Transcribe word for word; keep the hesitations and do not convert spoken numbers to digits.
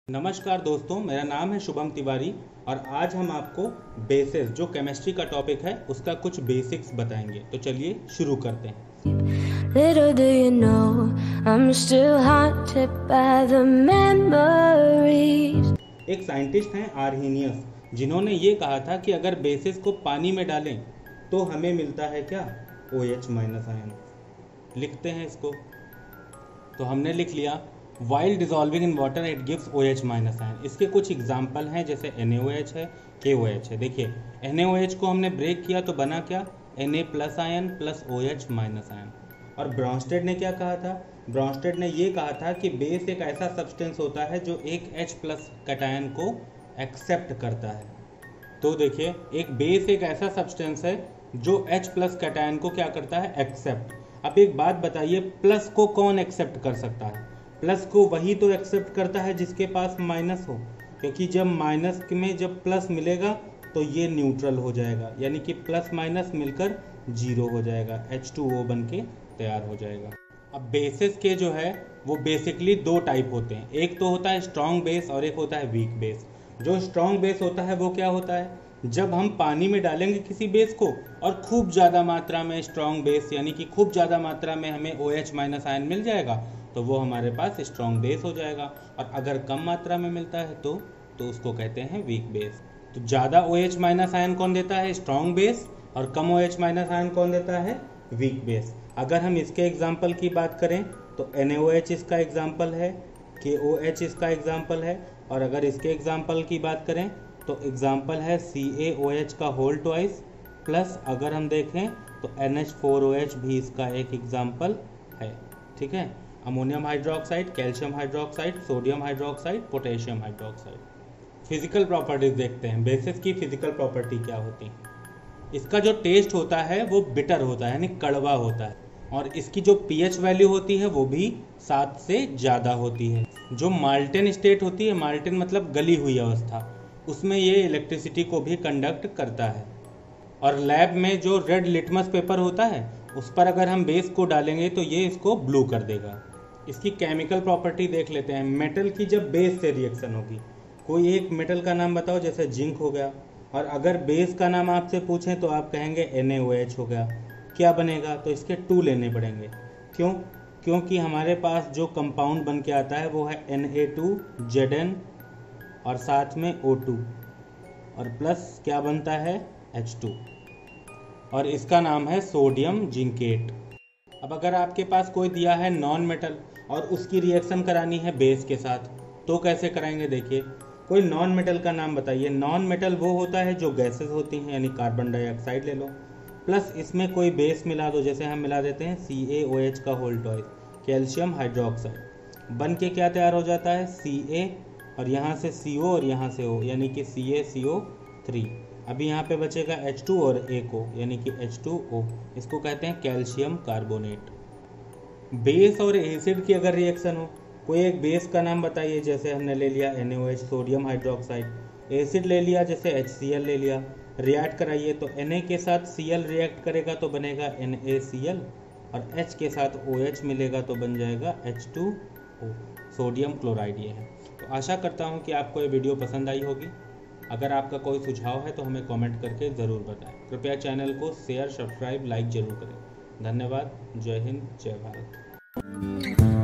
नमस्कार दोस्तों, मेरा नाम है शुभम तिवारी और आज हम आपको बेसिस जो केमिस्ट्री का टॉपिक है उसका कुछ बेसिक्स बताएंगे। तो चलिए शुरू करते हैं। Little do you know, I'm still haunted by the memories. एक साइंटिस्ट हैं आर्हीनियस, जिन्होंने ये कहा था कि अगर बेसिस को पानी में डालें तो हमें मिलता है क्या, OH माइनस आयन। लिखते हैं इसको, तो हमने लिख लिया while dissolving in water it gives OH minus ion. इसके कुछ एग्जाम्पल हैं, जैसे NaOH है, KOH है। देखिए NaOH को हमने ब्रेक किया तो बना क्या, Na plus ion plus OH minus ion. और ब्रॉन्स्टेड ने क्या कहा था, ब्रॉन्स्टेड ने ये कहा था कि बेस एक ऐसा सब्सटेंस होता है जो एक H प्लस कैटायन को एक्सेप्ट करता है। तो देखिए एक बेस एक ऐसा सब्सटेंस है जो H प्लस कैटायन को क्या करता है, एक्सेप्ट। अब एक बात बताइए, प्लस को कौन एक्सेप्ट कर सकता है? प्लस को वही तो एक्सेप्ट करता है जिसके पास माइनस हो, क्योंकि जब माइनस में जब प्लस मिलेगा तो ये न्यूट्रल हो जाएगा, यानी कि प्लस माइनस मिलकर जीरो हो जाएगा, एच टू ओ बन के तैयार हो जाएगा। अब बेसिस के जो है वो बेसिकली दो टाइप होते हैं, एक तो होता है स्ट्रॉन्ग बेस और एक होता है वीक बेस। जो स्ट्रॉन्ग बेस होता है वो क्या होता है, जब हम पानी में डालेंगे किसी बेस को और खूब ज़्यादा मात्रा में स्ट्रॉन्ग बेस यानी कि खूब ज़्यादा मात्रा में हमें OH माइनस आयन मिल जाएगा तो वो हमारे पास स्ट्रॉन्ग बेस हो जाएगा। और अगर कम मात्रा में मिलता है तो तो उसको कहते हैं वीक बेस। तो ज़्यादा OH माइनस आयन कौन देता है, स्ट्रॉन्ग बेस, और कम OH माइनस आयन कौन देता है, वीक बेस। अगर हम इसके एग्जाम्पल की बात करें तो NaOH इसका एग्जाम्पल है, KOH इसका एग्जाम्पल है, और अगर इसके एग्जाम्पल की बात करें तो एग्जाम्पल है CaOH का होल ट्वाइस, प्लस अगर हम देखें तो N H four O H भी इसका एक एग्जाम्पल है। ठीक है, ammonium hydroxide, calcium hydroxide, sodium hydroxide, potassium hydroxide. Physical properties देखते हैं, बेसिस की फिजिकल प्रॉपर्टी क्या होती है। इसका जो टेस्ट होता है वो बिटर होता है, यानी कड़वा होता है, और इसकी जो पीएच वैल्यू होती है वो भी सात से ज़्यादा होती है। जो माल्टेन स्टेट होती है, माल्टेन मतलब गली हुई अवस्था, उसमें ये इलेक्ट्रिसिटी को भी कंडक्ट करता है। और लैब में जो रेड लिटमस पेपर होता है उस पर अगर हम बेस को डालेंगे तो ये इसको ब्लू कर देगा। इसकी केमिकल प्रॉपर्टी देख लेते हैं। मेटल की जब बेस से रिएक्शन होगी, कोई एक मेटल का नाम बताओ, जैसे जिंक हो गया, और अगर बेस का नाम आपसे पूछें तो आप कहेंगे NaOH हो गया, क्या बनेगा, तो इसके टू लेने पड़ेंगे। क्यों? क्योंकि हमारे पास जो कंपाउंड बन के आता है वो है N A two Z N और साथ में O टू, और प्लस क्या बनता है, एच टू, और इसका नाम है सोडियम जिंकेट। अब अगर आपके पास कोई दिया है नॉन मेटल और उसकी रिएक्शन करानी है बेस के साथ, तो कैसे कराएंगे। देखिए कोई नॉन मेटल का नाम बताइए। नॉन मेटल वो होता है जो गैसेस होती हैं, यानी कार्बन डाइऑक्साइड ले लो, प्लस इसमें कोई बेस मिला दो, जैसे हम मिला देते हैं CaOH का होल ट्वाइस, कैल्शियम हाइड्रोक्साइड, बन के क्या तैयार हो जाता है, Ca, और यहाँ से CO और यहाँ से O, यानी कि CaCO थ्री। अभी यहाँ पे बचेगा एच टू और एक O, यानी कि एच टू ओ। इसको कहते हैं कैल्शियम कार्बोनेट। बेस और एसिड की अगर रिएक्शन हो, कोई एक बेस का नाम बताइए, जैसे हमने ले लिया NaOH सोडियम हाइड्रोक्साइड, एसिड ले लिया जैसे HCl ले लिया, रिएक्ट कराइए तो Na के साथ Cl रिएक्ट करेगा तो बनेगा NaCl, और H के साथ OH मिलेगा तो बन जाएगा H two O, sodium chloride ये है। तो आशा करता हूँ कि आपको ये वीडियो पसंद आई होगी। अगर आपका कोई सुझाव है तो हमें कमेंट करके ज़रूर बताएं। कृपया चैनल को शेयर, सब्सक्राइब, लाइक जरूर करें। धन्यवाद। जय हिंद, जय भारत।